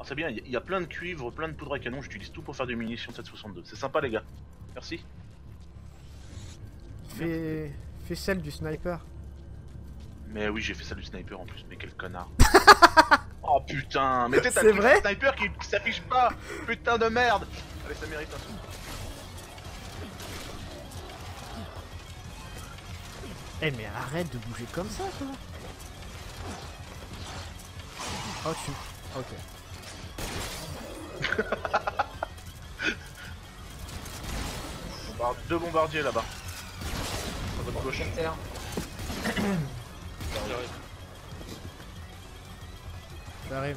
c'est bien, il y a plein de cuivre, plein de poudre à canon, j'utilise tout pour faire des munitions de 7,62. C'est sympa les gars. Merci. Fais celle du sniper. Mais oui, j'ai fait ça du sniper en plus, mais quel connard. Oh putain, mais t'as C'est le vrai sniper qui s'affiche pas. Putain de merde. Allez, ça mérite un sou. Eh mais arrête de bouger comme ça, toi. Oh tu... Ok. Deux bombardiers là-bas. À votre gauche. Terre. J'arrive.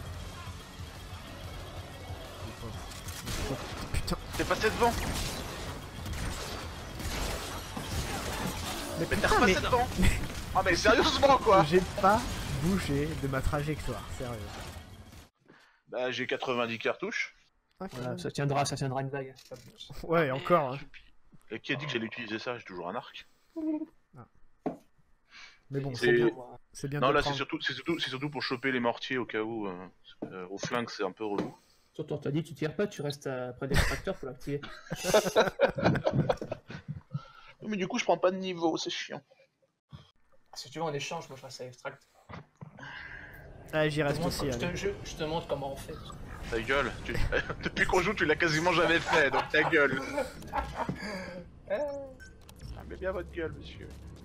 Putain. T'es passé devant. Mais Mais t'es putain, repassé mais... devant. Ah mais sérieusement quoi. J'ai pas bougé de ma trajectoire, sérieux. Bah j'ai 90 cartouches. Ok. Voilà, ça tiendra une vague. Ouais, encore. Hein. Et qui a dit que j'allais utiliser ça? J'ai toujours un arc. Mais bon, C'est- c'est bien. C'est bien Non de là prendre. c'est surtout pour choper les mortiers au cas où au flingue c'est un peu relou. Surtout, on t'a dit, tu tires pas, tu restes près des tracteurs pour l'activer. Mais du coup je prends pas de niveau, c'est chiant. Si tu veux, en échange, moi je reste à extract. Ah, j'y Je reste te, aussi. montre, allez. je te montre comment on fait. Ta gueule. Depuis qu'on joue tu l'as quasiment jamais fait, donc ta gueule. Fermez bien votre gueule monsieur.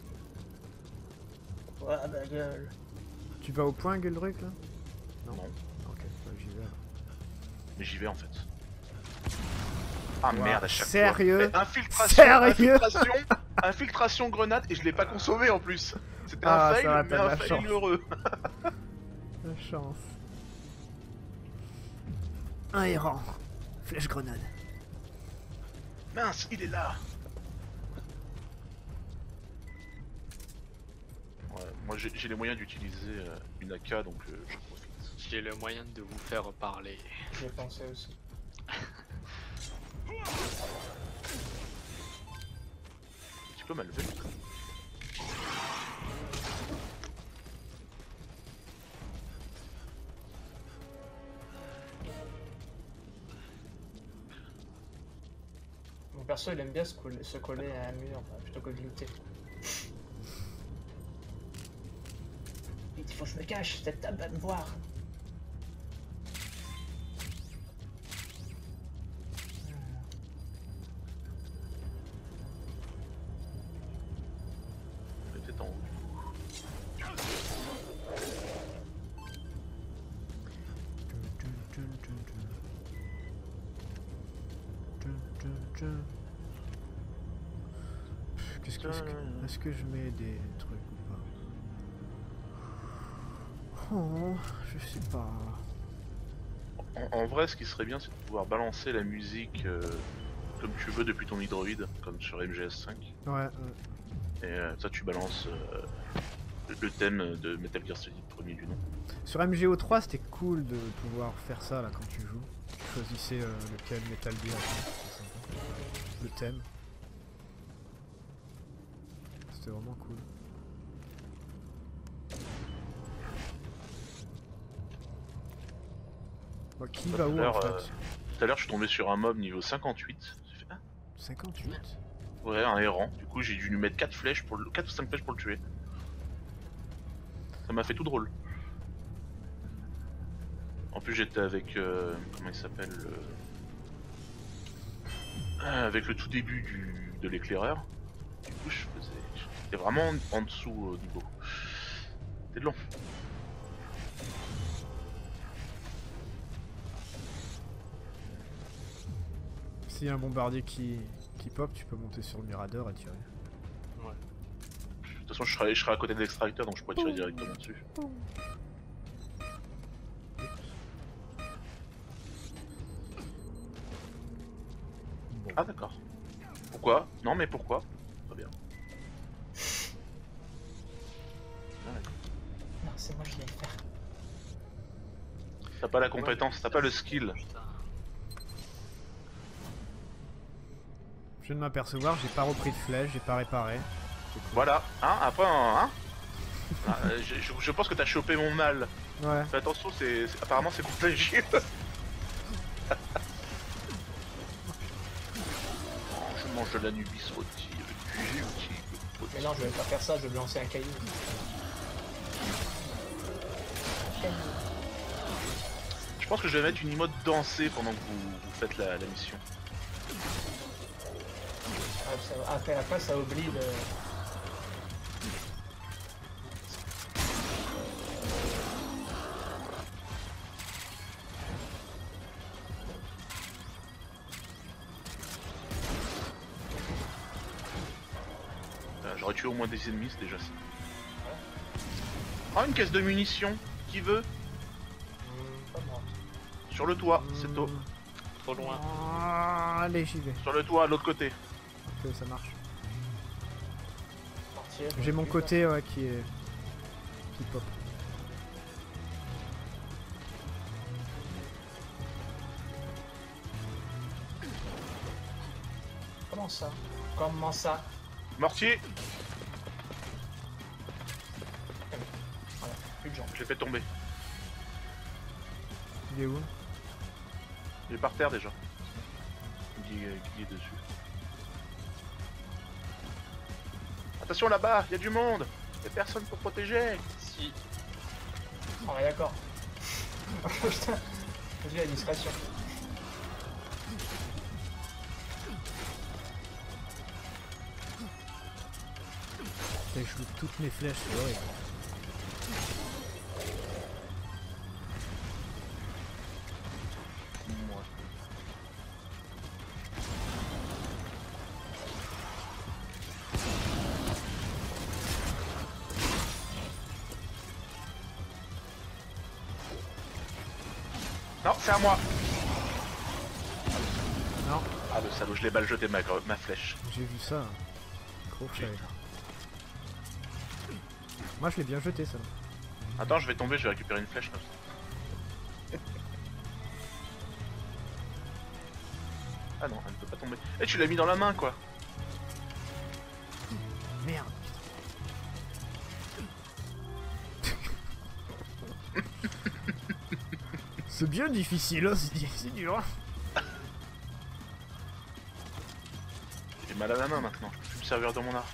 Ouais, ma gueule. Tu vas au point, Gueldruck, là? Non. Ok, ouais, j'y vais. Mais j'y vais en fait. Ah merde à chaque Sérieux? fois. Infiltration, Sérieux? infiltration grenade et je l'ai pas consommé en plus. C'était Ah, un ça va, fail, mais t'as de un la fail chance. heureux. La chance. Un errant. Flèche grenade. Mince, il est là. Ouais, moi j'ai les moyens d'utiliser une AK donc je profite. J'ai le moyen de vous faire parler. J'ai pensé aussi. Tu peux m'enlever. Mon perso il aime bien se coller à un mur plutôt que de lutter. Il faut que je me cache, cette table va me voir. Peut-être en haut. Qu'est-ce que... Est-ce que je mets des trucs ou pas? Oh, je sais pas. En vrai, ce qui serait bien, c'est de pouvoir balancer la musique comme tu veux depuis ton Hydroid, comme sur MGS5. Ouais, Et ça, tu balances le thème de Metal Gear Solid premier du nom. Sur MGO3, c'était cool de pouvoir faire ça là quand tu joues. Tu choisissais lequel Metal Gear. C'était sympa. Le thème. C'était vraiment cool. Bon, qui va où en fait? Tout à l'heure, je suis tombé sur un mob niveau 58. J'ai fait, ah, 58. ouais, un errant. Du coup, j'ai dû lui mettre 4 flèches pour 4 ou 5 flèches pour le tuer. Ça m'a fait tout drôle. En plus, j'étais avec. Comment il s'appelle avec le tout début de l'éclaireur. Du coup, j'étais vraiment en dessous au niveau. C'était long. S'il y a un bombardier qui pop, tu peux monter sur le mirador et tirer. Ouais. De toute façon, je serai à côté de l'extracteur, donc je pourrais tirer directement dessus. Bon. Ah d'accord. Pourquoi? Non mais pourquoi? Très bien. Ah, d'accord. Non, c'est moi qui vais le faire. T'as pas la compétence, t'as pas le skill. Putain. Je viens de m'apercevoir, j'ai pas repris de flèche, j'ai pas réparé. C'est cool. Voilà, hein, après hein je pense que t'as chopé mon mal. Ouais. Fais attention, apparemment c'est contagieux. Je mange de l'anubis rôti avec du géotique. Mais non, je vais pas faire ça, je vais me lancer un caillou. Je pense que je vais mettre une emote danser pendant que vous faites la mission. Après, ça oublie de... J'aurais tué au moins des ennemis, c'est déjà ça. Oh, une caisse de munitions. Qui veut? Pas moi. Sur le toit, c'est tôt. Trop loin. Ah, allez, j'y vais. Sur le toit, à l'autre côté. Ok, ça marche. Partir, J'ai mon putain. côté ouais, qui pop. Comment ça? Comment ça? Mortier. Voilà, plus de gens. Je l'ai fait tomber. Il est où? Il est par terre déjà. Il est dessus. Attention là-bas, il y a du monde. Il y a personne pour protéger. Si. Ah ouais, d'accord. Putain, j'ai vu la discrétion. Je loupe toutes mes flèches, c'est horrible. Moi. Non, c'est à moi. Non, Ah le salaud, je l'ai mal jeté ma flèche. j'ai vu ça. Gros fail. Moi je l'ai bien jeté ça. Attends, je vais tomber, je vais récupérer une flèche comme ça. Ah non, elle ne peut pas tomber. Eh, tu l'as mis dans la main quoi. Merde. C'est bien difficile, hein, c'est dur. J'ai mal à la main maintenant, je peux plus me servir de mon arc.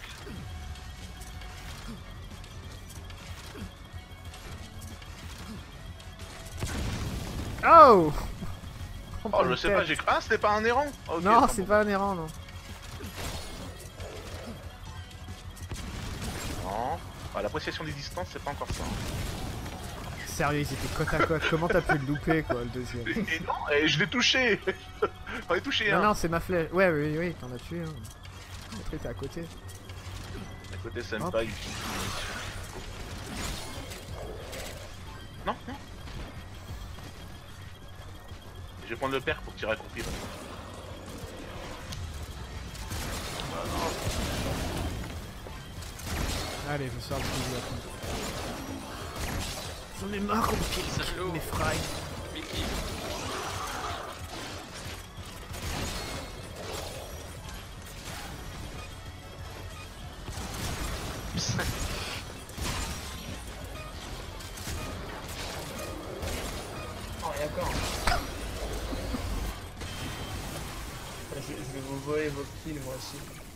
Oh, Oh, je sais pas, j'ai... Ah, c'était pas un errant. Ah, ok, Non, attends, c'est bon. pas un errant, non. Non. Ah, l'appréciation des distances, c'est pas encore ça. Sérieux, ils étaient côte à côte. Comment t'as pu le louper, quoi, le deuxième? Et non, et je l'ai touché. J'en ai touché Non, un. non, c'est ma flèche. Ouais, oui, oui, t'en as tué un. L'autre était à côté. À côté, ça me Hop. paye. Non, non. Je vais prendre le perk pour tirer accroupi. Allez, je sors le fusil à fond. J'en ai marre qu'on me pique Salaud. mes fringues. Mickey. Oh, d'accord. Je vais vous voler vos kills moi aussi.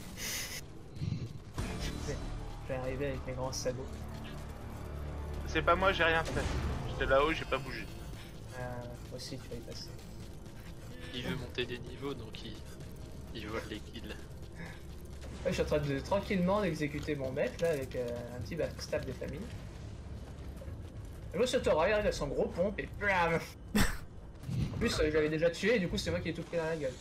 Je vais arriver avec mes grands sabots. C'est pas moi, j'ai rien fait. J'étais là-haut, j'ai pas bougé. Moi aussi tu vas y passer. Il veut monter des niveaux donc il vole les kills. Ouais, je suis en train de tranquillement d'exécuter mon maître là avec un petit backstab des familles. Et moi ce Tora il arrive avec son gros pompe et blam. En plus je l'avais déjà tué et du coup c'est moi qui ai tout pris dans la gueule.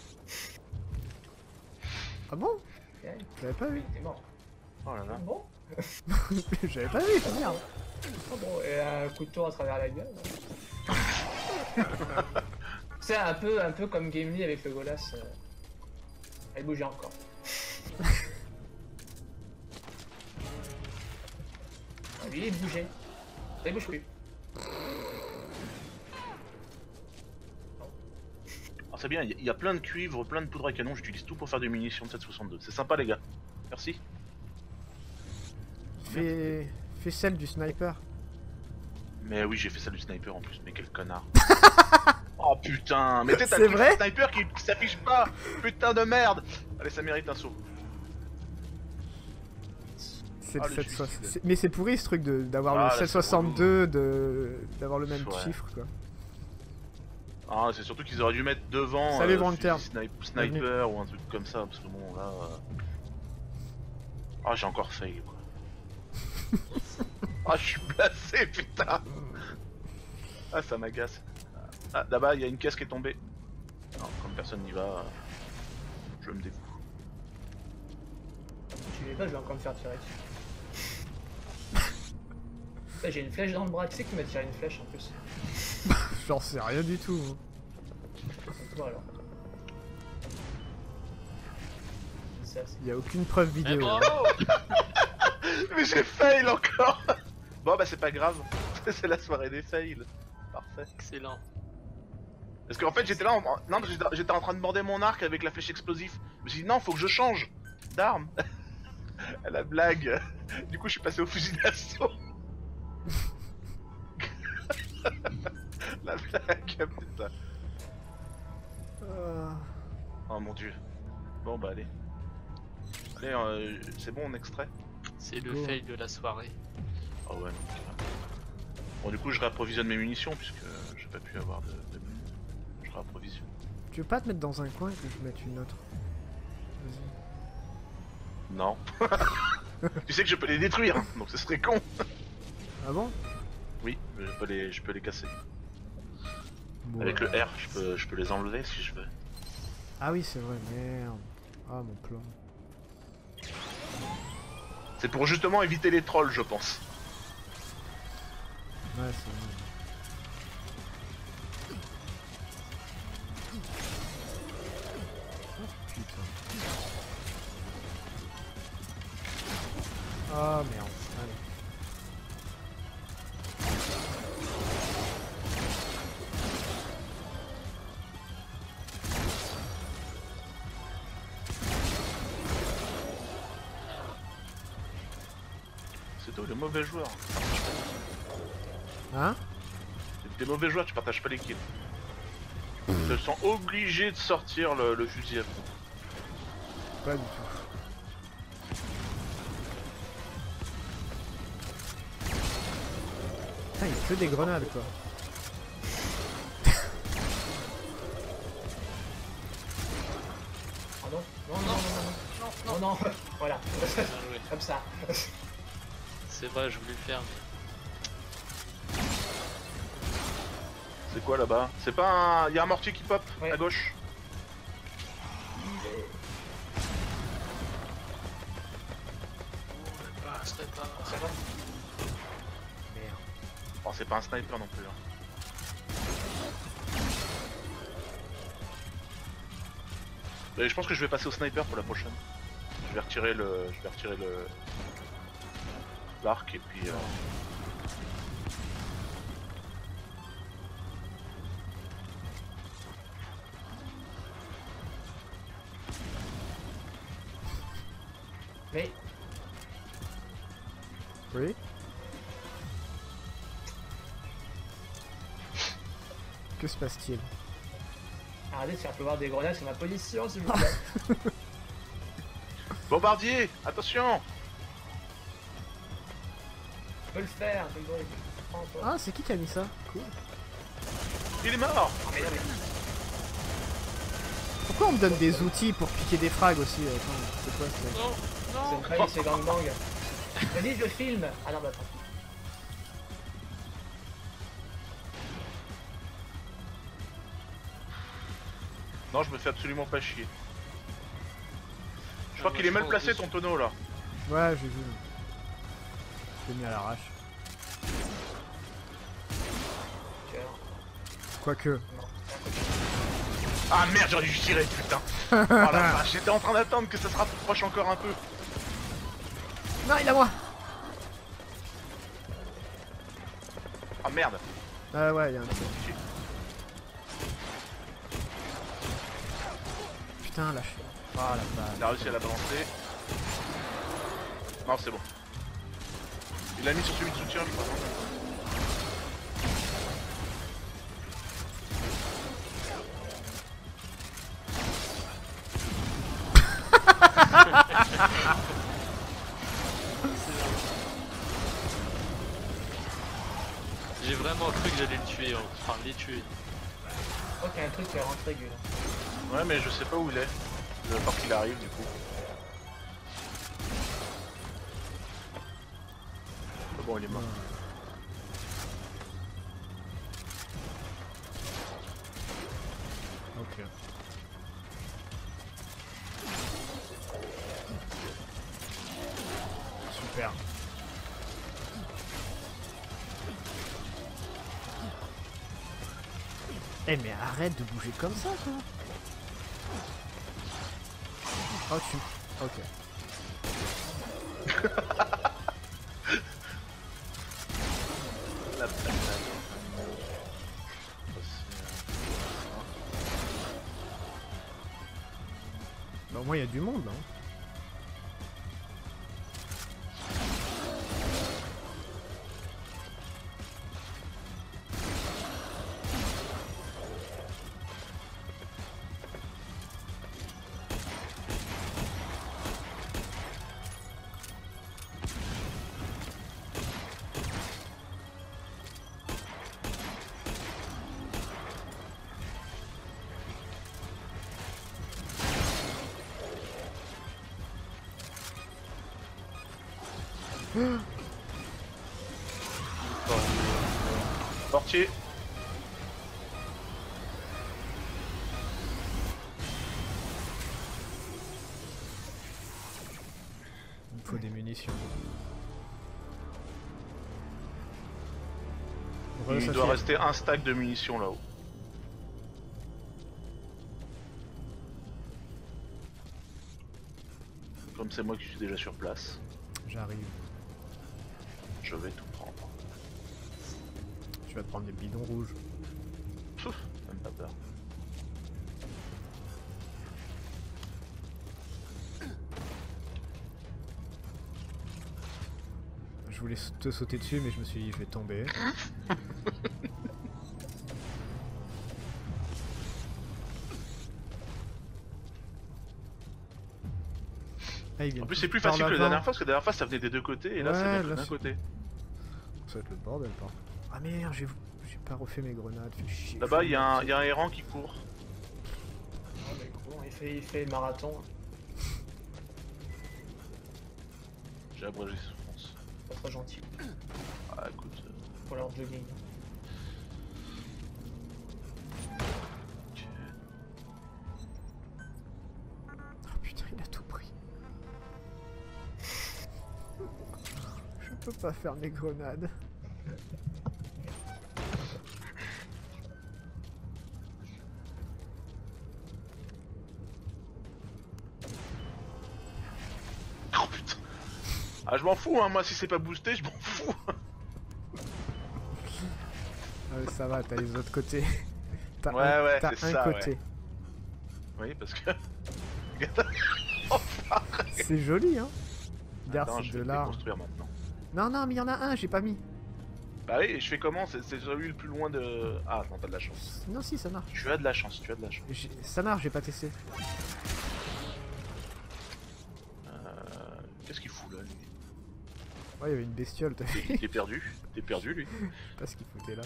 Ah bon? Ok, J'avais pas vu. t'es mort. Oh là Ah là. bon? J'avais pas vu, merde. Ah bon, et un couteau à travers la gueule. C'est un peu comme Gimli avec le Golas. Elle bougeait encore. Ah, lui il bougeait. Ça il bouge plus. Alors c'est bien, il y a plein de cuivre, plein de poudre à canon, j'utilise tout pour faire des munitions de 7,62. C'est sympa les gars. Merci. Fais celle du sniper. Mais oui, j'ai fait ça du sniper en plus, mais quel connard. Oh putain, mais t'as C'est le truc vrai sniper qui s'affiche pas. Putain de merde. Allez, ça mérite un saut. C'est Ah, le le 760. suicide. Mais c'est pourri ce truc d'avoir Ah, le là, c'est 762, d'avoir le même Ouais. chiffre quoi. Ah, c'est surtout qu'ils auraient dû mettre devant Salut, fusil Volontaire. sniper ou un truc comme ça, parce que bon là... Ah, j'ai encore fail quoi. Ah, je suis blasé putain. Ah, ça m'agace. Ah, là-bas, il y a une caisse qui est tombée. Non, comme personne n'y va, je me dévoue. Tu l'es pas, je vais encore me faire tirer dessus. Là, j'ai une flèche dans le bras, tu sais qui m'a tiré une flèche en plus. J'en sais rien du tout. Hein. Bon alors. Ça, c'est... Il y a aucune preuve Mais vidéo. bravo. Mais j'ai fail encore. Bon bah c'est pas grave, c'est la soirée des fails. Parfait. Excellent. Parce qu'en fait j'étais là, non, j'étais en train de border mon arc avec la flèche explosive. Je me suis dit non, faut que je change d'arme. À la blague. Du coup je suis passé au fusil d'assaut. La blague, putain. Oh mon dieu. Bon bah allez. Allez, c'est bon, on extrait. C'est le Go. fail de la soirée. Ah ouais, non. Bon du coup je réapprovisionne mes munitions puisque j'ai pas pu avoir de munitions. Je réapprovisionne. Tu veux pas te mettre dans un coin et que je mette une autre? Vas-y. Non. Tu sais que je peux les détruire, hein, donc ce serait con. Ah bon? Oui, je peux les casser. Bon, Avec le R, je peux les enlever si je veux. Ah oui c'est vrai, merde. Ah mon plan. C'est pour justement éviter les trolls, je pense. Ouais c'est vrai. Oh, putain. Ah merde. Allez. C'est toi le mauvais joueur. Hein? C'est des mauvais joueurs, tu partages pas les kills. Je te sens obligé de sortir le fusil à fond. Pas du tout. Putain, il y a que des grenades quoi. Pardon? Non, non, non, non, non, non, non, voilà. Bien joué. Comme ça. C'est vrai, je voulais le faire, mais C'est quoi là-bas? C'est pas un... Y'a un mortier qui pop Ouais. à gauche. ce serait pas. Ça va? Merde. Oh, c'est pas un sniper non plus. Hein. Mais je pense que je vais passer au sniper pour la prochaine. Je vais retirer le l'arc et puis. Mais, Oui? Que se passe-t-il? arrêtez de faire pleuvoir des grenades sur ma position, s'il vous plaît. Bombardier, attention! Je peux le faire, c'est bon. Prends-toi. Ah c'est qui a mis ça? Cool. Il est mort! Ah, mais non, mais... Pourquoi on me donne des outils pour piquer des frags aussi? Attends, c'est quoi ça? Non, C'est non. une faille, c'est gangbang. Vas-y, je filme. Ah non, bah attends. Non, je me fais absolument pas chier. Je Ah, crois moi, qu'il est je mal pense placé dessus. ton tonneau là. Ouais j'ai vu. Je l'ai mis à l'arrache. Tiens, Quoique. non. Ah merde, j'aurais dû tirer, putain! Oh la vache, j'étais en train d'attendre que ça se rapproche encore un peu. Non il a moi! Ah merde! Ah ouais y'a un truc. Putain lâche. Ah la Il vache. a réussi à la balancer. Non, c'est bon. Il l'a mis sur celui de soutien, je crois. Non J'ai vraiment cru que j'allais le tuer, enfin les tuer. Je crois qu'il y a un truc qui est rentré, Gueule. Ouais, mais je sais pas où il est. Je vais voir qu'il arrive du coup. Ah bon, il est mort. Ok. Super. Eh mais arrête de bouger comme ça toi. Oh tu... Ok. La patate. Bah au moins il y a du monde hein. Portier. Il me faut des munitions. Voilà, Il ça doit fait- rester un stack de munitions là-haut. Comme c'est moi qui suis déjà sur place, J'arrive. je vais tout prendre. Tu vas te prendre des bidons rouges. Pouf, même pas peur. Je voulais te sauter dessus mais je me suis dit je vais tomber. Ah, il vient En plus tous c'est plus par facile que la l'avant. dernière fois, parce que la dernière fois ça venait des deux côtés et là Ouais, c'est là, d'un c'est- côté. Ça va être le bordel par contre. Ah merde, j'ai pas refait mes grenades, fais chier. Là-bas il y a un errant qui court. Ah, mais bon, il fait marathon. J'ai abrégé souffrance. Pas très gentil Ah écoute. pour leur jogging. Ok. Oh putain, il a tout pris. Je peux pas faire mes grenades. Oh putain. Ah je m'en fous hein, moi si c'est pas boosté je m'en fous. Ah, mais ça va, t'as les autres côtés. T'as Ouais, un, ouais, t'as c'est un ça, côté. Oui parce que... C'est joli, hein. Regarde, Attends, c'est je de vais le l'art. déconstruire maintenant. Non, non, mais il y en a un, j'ai pas mis. Bah oui, je fais comment? C'est celui le plus loin de... Ah non, t'as de la chance. Non, si, ça marche. Tu as de la chance, tu as de la chance. Ça marche, j'ai pas testé. Qu'est-ce qu'il fout là lui? Ouais, il y avait une bestiole, t'as vu? T'es perdu? T'es perdu lui? Pas ce qu'il foutait là.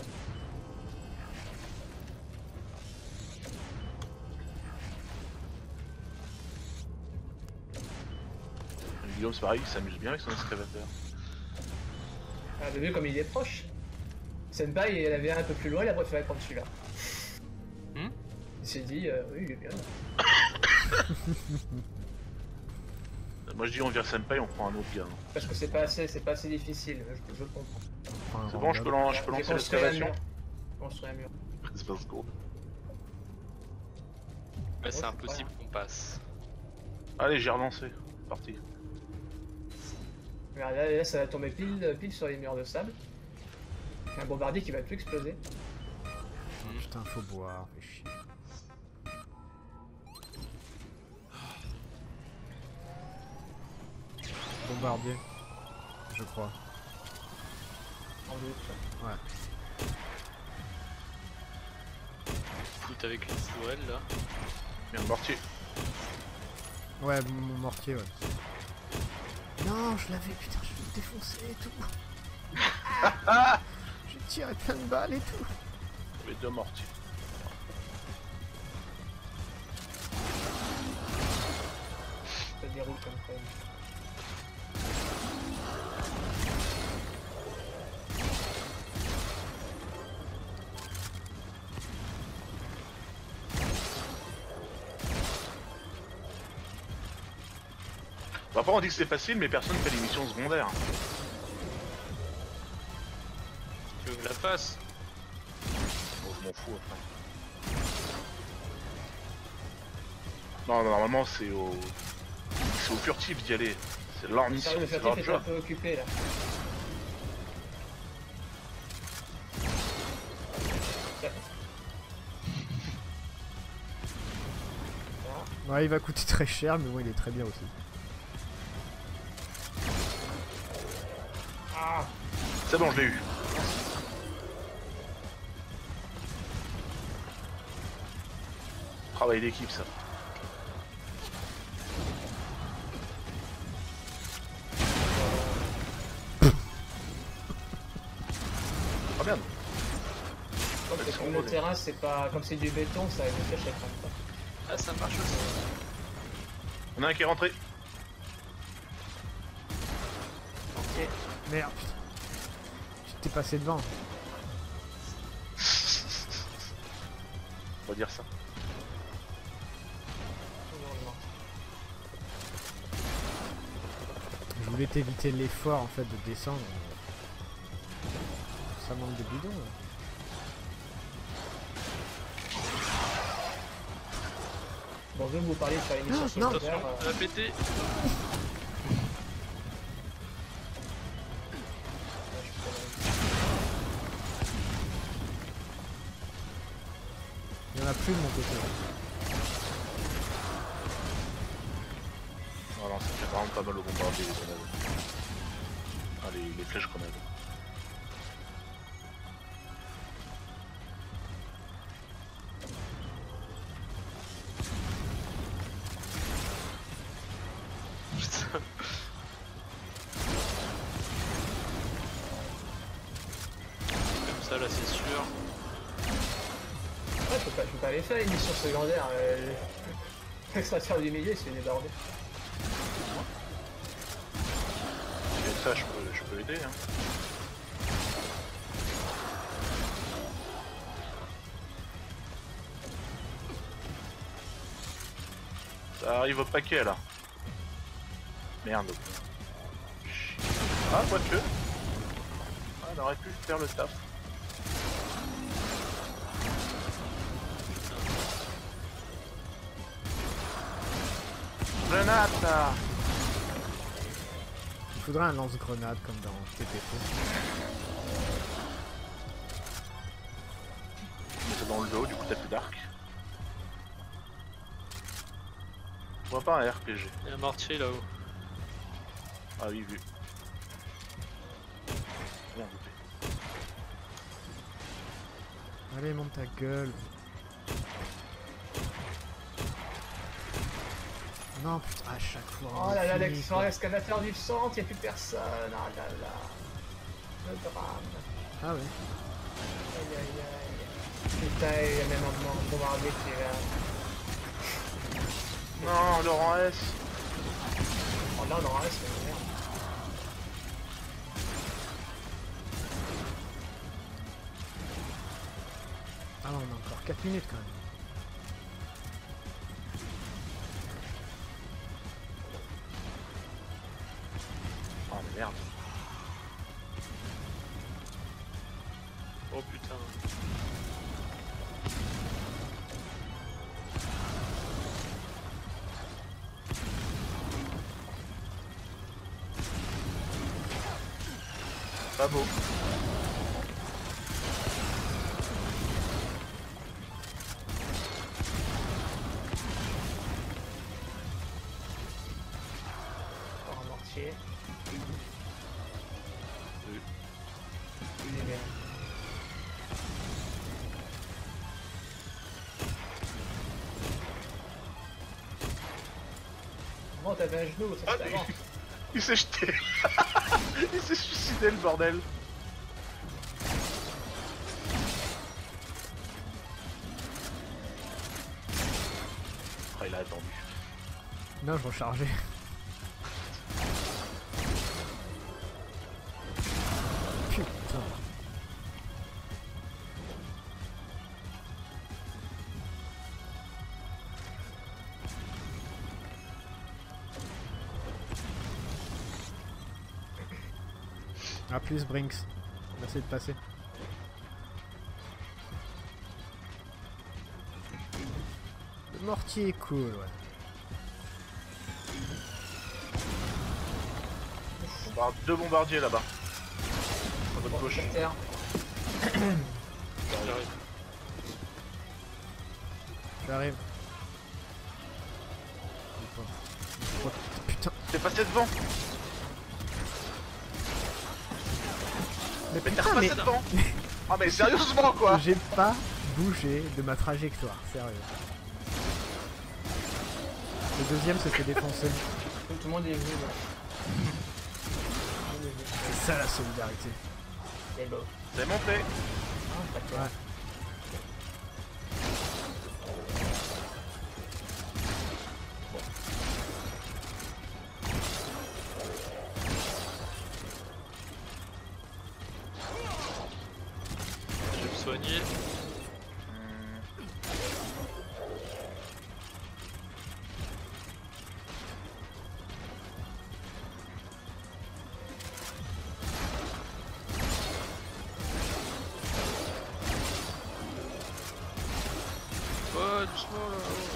Guillaume c'est pareil, il s'amuse bien avec son excavateur. Ah, t'as vu comme il est proche. Senpai, il avait un peu plus loin, il a préféré prendre celui-là. Hmm Il s'est dit, oui, il est bien. Moi je dis on vire Senpai, on prend un autre gars. Hein. Parce que c'est pas assez difficile, je le comprends. Enfin, C'est bon, je peux, je peux J'ai lancer construit un l'excavation? mur. Construit un mur. Reste 20 secondes. Mais c'est c'est impossible qu'on passe. Allez, j'ai relancé. Parti. Regarde, là, ça va tomber pile sur les murs de sable. Un bombardier qui va tout exploser. Oh, putain, faut boire, fais chier. Bombardier, je crois. En doute. Ouais. Foot avec une tourelle là. Bien, mortier. Ouais, mon mortier, ouais. Non, je l'avais, putain, je vais le défoncer et tout. Ah, J'ai tiré plein de balles et tout. mais deux mortiers. Ça déroule comme ça. Bah, après on dit que c'est facile, mais personne fait les missions secondaires. Tu veux que je la fasse? Bon, je m'en fous après. Non, normalement c'est au furtif d'y aller. C'est leur mission, Le c'est leur furtif est un job. peu occupé là. Tiens. Ouais, il va coûter très cher, mais bon, il est très bien aussi. Ah, C'est bon, je l'ai eu. Travail d'équipe ça. Oh merde. comme c'est comme le terrain, c'est pas comme c'est du béton, ça les flèches elles prennent pas. Ah, ça marche aussi. On a un qui est rentré. Ok. Merde, putain. J'étais passé devant. On va dire ça. Je voulais t'éviter l'effort en fait de descendre. Ça manque de bidon là. Bon, je vais vous parler de faire une mission Non. secondaire. Attention, elle a pété. Il y en a plus de mon côté. Oh non, ça fait vraiment pas mal au bombardier les grenades. Ah, les flèches grenades. Putain. Comme ça, là, c'est sûr. Ouais, je peux pas les faire, les missions secondaires. L'extraction du milieu, c'est débordé. Et ça, je peux aider. Hein. Ça arrive au paquet là. Merde. Ah, quoique. Ah, on aurait pu faire le taf. Grenade là. Il faudrait un lance-grenade comme dans TPP. C'est dans le dos, du coup t'as plus d'arc. Je vois pas un RPG. Il y a un mortier là-haut. Ah oui, vu. Bien douté. Allez, monte ta gueule. Non, putain, à chaque fois. Oh on là là, finit, quoi. l'excavateur du centre, y'a plus personne. Oh là là. Le drame. Ah ouais. Aïe aïe aïe. Putain, il y a même un bombardier qui est là. Non, Laurent S. Oh là, non, reste, mais merde. Ah non, on a encore 4 minutes quand même. Oh merde. Oh putain. Pas beau. Encore un mortier. Oui. Il est bien. Bon, t'avais un genou, ça Ah, c'est avant. Il s'est jeté. Il s'est suicidé le bordel. Oh, il a attendu. Non, je rechargeais. Putain. Ah, plus Brinks. Merci de passer. Le mortier est cool, ouais. Deux bombardiers là-bas. À votre gauche. Terre. J'arrive. J'arrive. Putain. T'es passé devant. Mais Mais t'es putain, repassé devant. Ah mais sérieusement quoi. j'ai pas bougé de ma trajectoire, sérieux. Le deuxième se fait défoncer. Tout le monde est venu là. C'est ça la solidarité. C'est beau. C'est monté. Ah, pas clair. Ouais. Je vais me soigner. Oh, doucement là.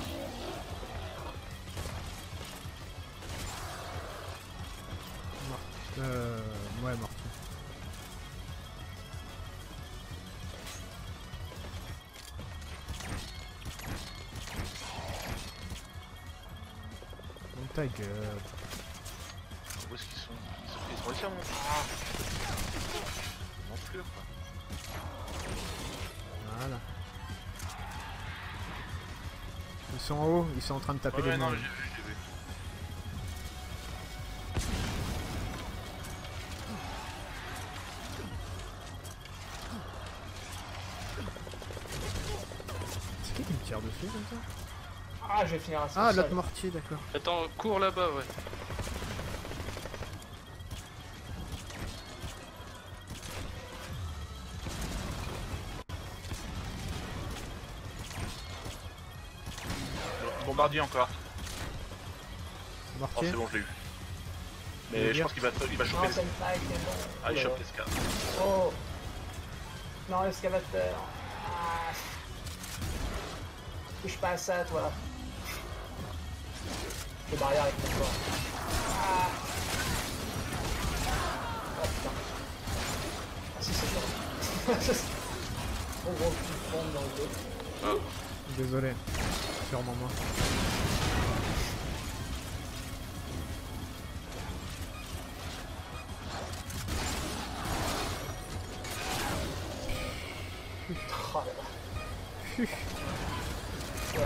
Ouais, mortier. Bon, ta gueule. Où est-ce qu'ils sont? Ils sont réussi à monter. Ah. Monture quoi. Voilà. Ils sont en haut, ils sont en train de taper Ouais, les non, murs. j'ai vu, j'ai vu. C'est qui me tire dessus comme ça? Ah, je vais finir à ça. Ah, l'autre mortier, d'accord. Attends, cours là-bas, ouais. Bombardier encore. Oh Mortier. c'est bon, je l'ai eu. Il est Mais je bien. pense qu'il va choper Non, les... c'est une faille, c'est bon. Ah, il chope l'escale. Oh. Non, l'excavateur. Ah. Touche pas à ça, toi. Les barrières avec mon corps. Ah. Oh putain. Ah si, c'est bon. Trop gros coup de pompe dans le dos. Désolé. Sûrement moi. Oh là là. Voilà.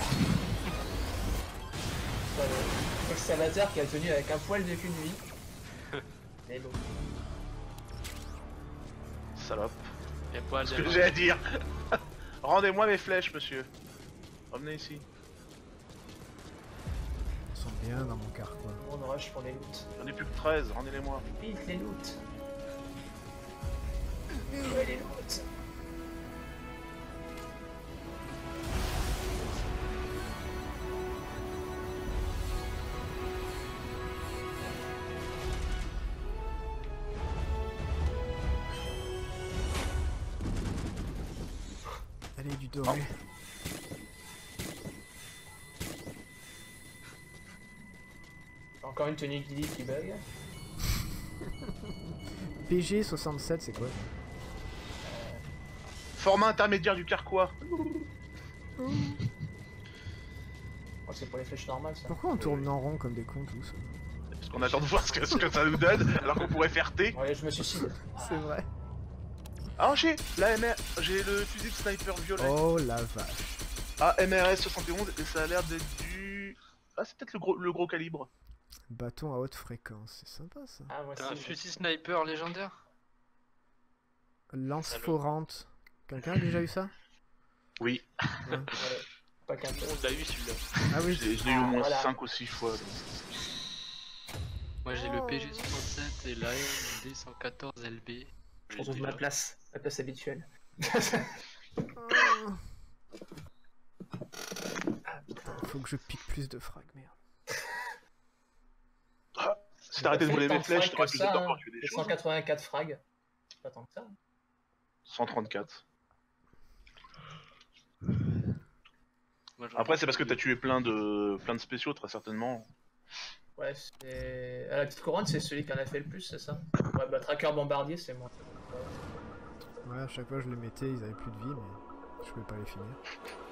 Voilà. L'excavateur qui a tenu avec un poil de cul de vie. Mais bon. Salope. Y'a pas Ce que j'ai à dire. Rendez-moi mes flèches, monsieur. Revenez ici. Ils sont bien dans mon carquois. On rush pour les loots. J'en ai plus que 13, rendez-les-moi. Vite les loots. Ouais, les loots. Allez, du doré. Encore une tenue Gilly qui bug. PG67, c'est quoi? Format intermédiaire du carquois. Oh, c'est pour les flèches normales ça. Pourquoi on tourne en rond comme des cons tous? Parce qu'on attend de voir ce que ça nous donne, alors qu'on pourrait faire T. Ouais, je me suicide. C'est vrai. Ah, j'ai l'AMR, j'ai le fusil de sniper violet. Oh la vache. Ah, MRS 71, et ça a l'air d'être du... Ah, c'est peut-être le gros calibre. Bâton à haute fréquence, c'est sympa ça. Ah, moi T'as un aussi. fusil sniper légendaire? Lance Salaud. forante. Quelqu'un a déjà eu ça? Oui, Ouais. Ouais, pas qu'un peu. On l'a eu celui-là. Ah oui. je l'ai eu au moins voilà. 5 ou 6 fois. donc. Moi j'ai Oh. le PG67 et l'AM D114 LB. Je retrouve ma place habituelle. Faut que je pique plus de frags, merde. Si t'arrêtais de voler mes flèches, t'aurais plus de temps hein. pour tuer des choses. 184 frags. C'est pas tant que ça. 134. Moi, j'en Après, ai c'est parce que deux. t'as tué plein de spéciaux, très certainement. Ouais, c'est. À la petite couronne, c'est celui qui en a fait le plus, c'est ça? Ouais, bah, tracker bombardier, c'est moi. Ouais, à chaque fois je les mettais, ils avaient plus de vie, mais je pouvais pas les finir.